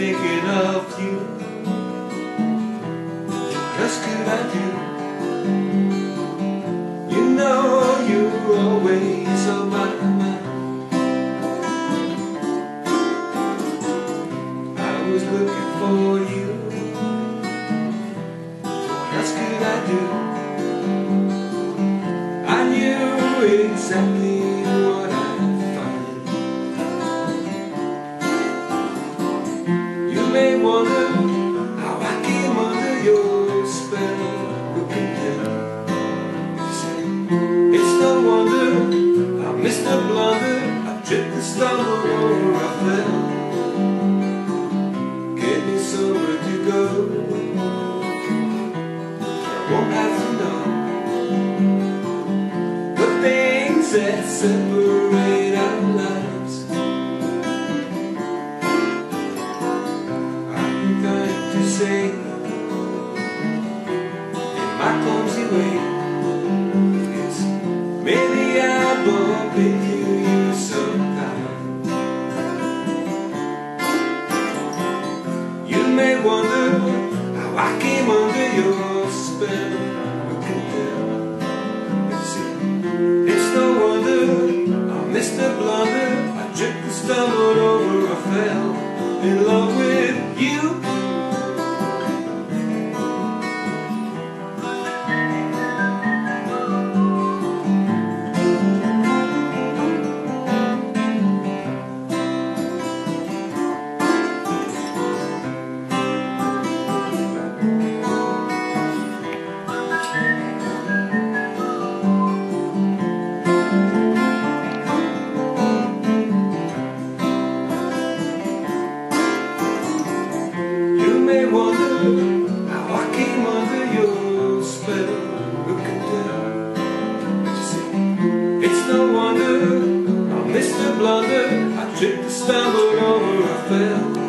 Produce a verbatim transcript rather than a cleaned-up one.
thinking of you. What else could I do? You know you're always on my mind. I was looking for you. What else could I do? I knew exactly what I'd find. You may wonder how I came under your spell. Looking down, you say, it's no wonder I missed a blunder. I tripped and stumbled or I fell. Get me somewhere to go. I won't have to know the things that separate our lives. I'm going to say in my clumsy way, yes, maybe I bump into you sometime. You may wonder how I came under your spell. Looking down, you see, it's no wonder I missed a blunder. I tripped and stumbled over, I fell in love with you. Wonder how I came under your spell. Looking down, you see, it's no wonder I missed a blunder. I tripped and stumbled over, I fell